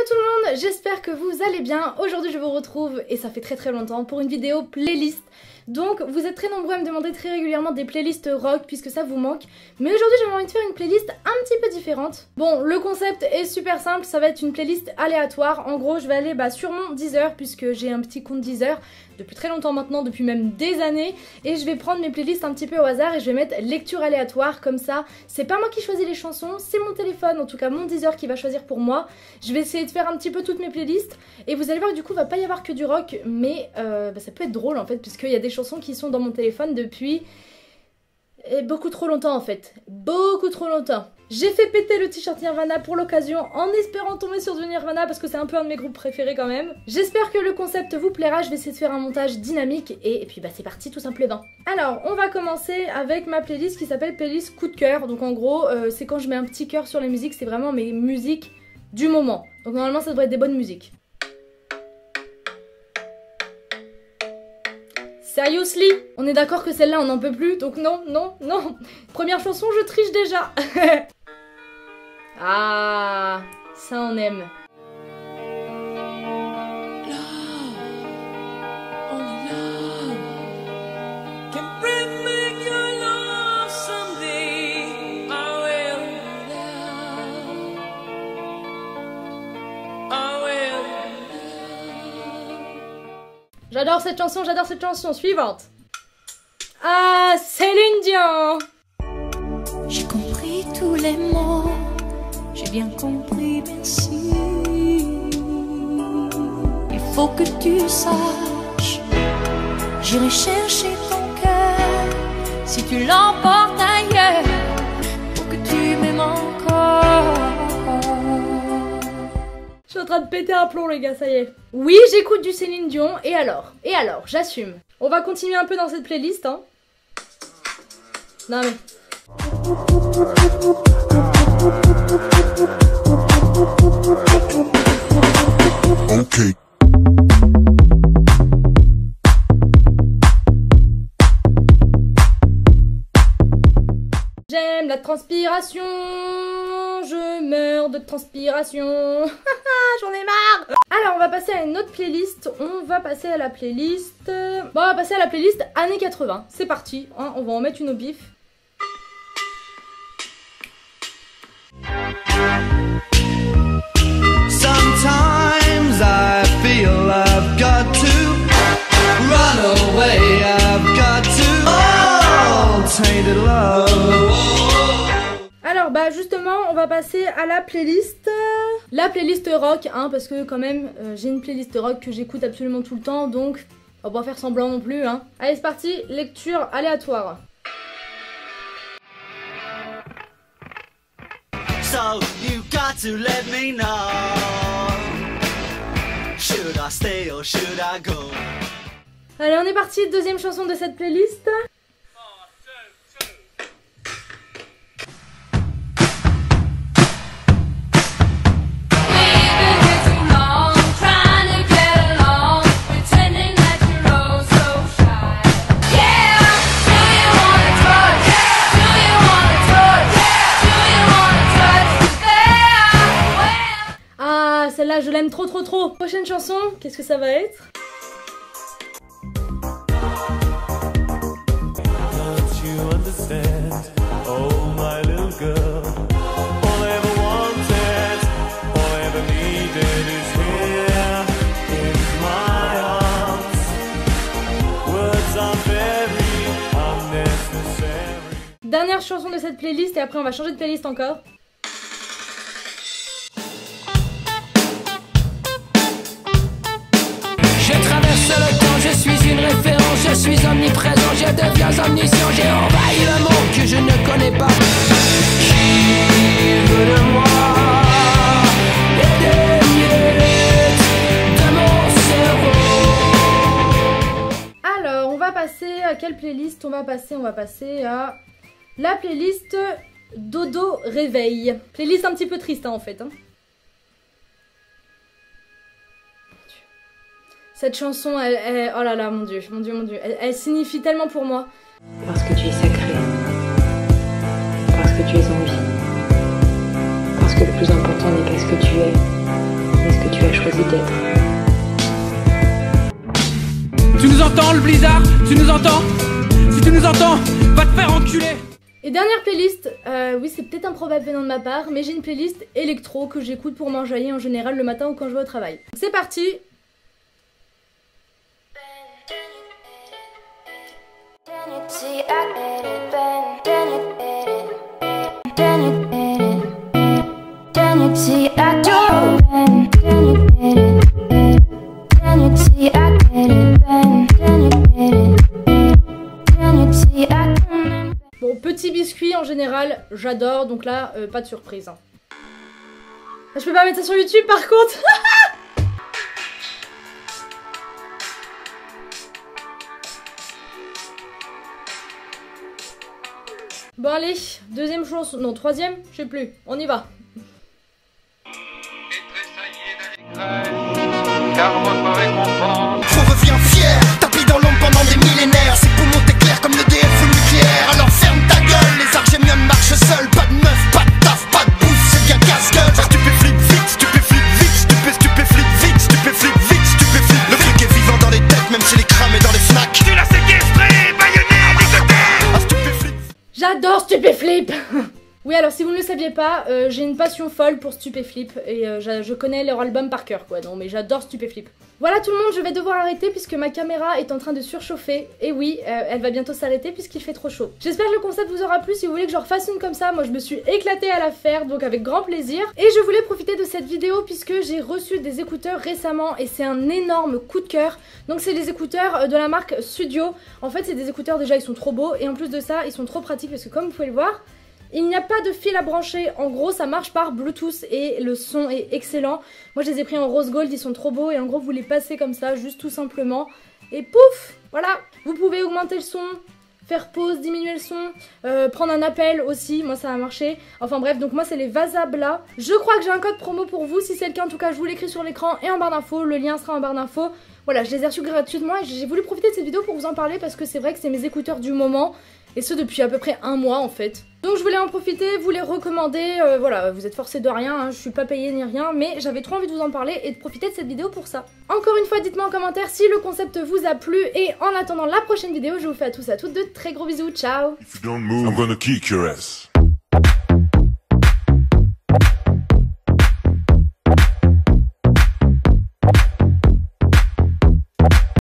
tout le monde, j'espère que vous allez bien. Aujourd'hui je vous retrouve, et ça fait très longtemps, pour une vidéo playlist. Donc vous êtes très nombreux à me demander très régulièrement des playlists rock puisque ça vous manque. Mais aujourd'hui j'avais envie de faire une playlist un petit peu différente. Bon, le concept est super simple, ça va être une playlist aléatoire. En gros je vais aller sur mon Deezer puisque j'ai un petit compte Deezer depuis très longtemps maintenant, depuis même des années. Et je vais prendre mes playlists un petit peu au hasard et je vais mettre lecture aléatoire comme ça. C'est pas moi qui choisis les chansons, c'est mon téléphone, en tout cas mon Deezer qui va choisir pour moi. Je vais essayer de faire un petit peu toutes mes playlists. Et vous allez voir que du coup il va pas y avoir que du rock, mais ça peut être drôle en fait puisqu'il y a des chansons qui sont dans mon téléphone depuis beaucoup trop longtemps en fait. Beaucoup trop longtemps. J'ai fait péter le t-shirt Nirvana pour l'occasion en espérant tomber sur du Nirvana parce que c'est un peu un de mes groupes préférés quand même. J'espère que le concept vous plaira, je vais essayer de faire un montage dynamique et puis c'est parti tout simplement. Alors on va commencer avec ma playlist qui s'appelle playlist coup de cœur. Donc en gros c'est quand je mets un petit cœur sur les musiques, c'est vraiment mes musiques du moment. Donc normalement ça devrait être des bonnes musiques. Seriously? On est d'accord que celle-là on n'en peut plus, donc non. Première chanson, je triche déjà. Ah, ça on aime. J'adore cette chanson, suivante. Ah, Céline Dion. J'ai compris tous les mots, j'ai bien compris, merci. Il faut que tu saches, j'irai chercher ton cœur, si tu l'emportes ailleurs, pour que tu m'aimes encore. Je suis en train de péter un plomb les gars, ça y est. Oui, j'écoute du Céline Dion, et alors, j'assume. On va continuer un peu dans cette playlist, hein. Non mais... Okay. J'aime la transpiration, je meurs de transpiration. J'en ai marre. Alors on va passer à une autre playlist. On va passer à la playlist... Bon, on va passer à la playlist années 80. C'est parti, hein, on va en mettre une au bif. Sometimes I feel I've got to run away, I've got to oh, tainted love. Alors justement on va passer à la playlist rock hein, parce que quand même j'ai une playlist rock que j'écoute absolument tout le temps, donc on va pas faire semblant non plus hein. Allez c'est parti, lecture aléatoire. So you got to let me know, should I stay or should I go? Allez on est parti, deuxième chanson de cette playlist. Celle-là, je l'aime trop. Prochaine chanson, qu'est-ce que ça va être? Dernière chanson de cette playlist et après on va changer de playlist encore. Je traverse le temps, je suis une référence, je suis omniprésent, je deviens omniscient, j'ai envahi le monde que je ne connais pas. Qui veut de moi et des miettes de mon cerveau. Alors, on va passer à quelle playlist? On va passer à la playlist Dodo Réveil. Playlist un petit peu triste hein, en fait. Hein. Cette chanson, elle, oh là là, mon dieu, elle signifie tellement pour moi. Parce que tu es sacré, parce que tu es en vie, parce que le plus important n'est pas ce que tu es, mais ce que peut-être. Tu nous entends le blizzard? Tu nous entends? Si tu nous entends, va te faire enculer. Et dernière playlist, oui c'est peut-être improbable venant de ma part, mais j'ai une playlist électro que j'écoute pour m'enjailler en général le matin ou quand je vais au travail. C'est parti. Bon, petit biscuit en général, j'adore, donc là, pas de surprise. Hein. Je peux pas mettre ça sur YouTube par contre. Bon allez, deuxième chanson, non troisième, je sais plus, on y va. On revient fier, tapis dans l'ombre pendant des millénaires. C'est pour monter clair comme le DF ou le nucléaire. Alors ferme ta gueule, les argémiums marchent seuls. Pas de meuf, pas de taf, pas de bouffe, c'est bien casse-gueule. Stupéflip vite, stupéflip vite, stupéflip vite, stupéflip vite, stupéflip. Le truc est vivant dans les têtes, même s'il est cramé dans les snacks. Tu l'as séquestré, baïonné, ligoté. Ah, stupéflip. J'adore Stupéflip. Oui, alors si vous ne le saviez pas, j'ai une passion folle pour Stupéflip et je connais leur album par cœur quoi, non mais j'adore Stupéflip. Voilà tout le monde, je vais devoir arrêter puisque ma caméra est en train de surchauffer. Et oui, elle va bientôt s'arrêter puisqu'il fait trop chaud. J'espère que le concept vous aura plu, si vous voulez que je refasse une comme ça, moi je me suis éclatée à la faire, donc avec grand plaisir. Et je voulais profiter de cette vidéo puisque j'ai reçu des écouteurs récemment et c'est un énorme coup de cœur. Donc c'est les écouteurs de la marque Sudio. En fait c'est des écouteurs déjà, ils sont trop beaux et en plus de ça, ils sont trop pratiques parce que comme vous pouvez le voir, il n'y a pas de fil à brancher, en gros ça marche par Bluetooth et le son est excellent. Moi je les ai pris en rose gold, ils sont trop beaux et en gros vous les passez comme ça, juste tout simplement. Et pouf, voilà, vous pouvez augmenter le son, faire pause, diminuer le son, prendre un appel aussi, moi ça a marché. Enfin bref, donc moi c'est les Vasabla. Je crois que j'ai un code promo pour vous, si c'est le cas en tout cas je vous l'écris sur l'écran et en barre d'infos, le lien sera en barre d'infos. Voilà, je les ai reçus gratuitement et j'ai voulu profiter de cette vidéo pour vous en parler parce que c'est vrai que c'est mes écouteurs du moment. Et ce depuis à peu près un mois en fait. Donc je voulais en profiter, vous les recommander, voilà, vous êtes forcés de rien, hein, je suis pas payée ni rien, mais j'avais trop envie de vous en parler et de profiter de cette vidéo pour ça. Encore une fois, dites-moi en commentaire si le concept vous a plu, et en attendant la prochaine vidéo, je vous fais à tous et à toutes de très gros bisous, ciao. If you don't move, I'm gonna kick your ass.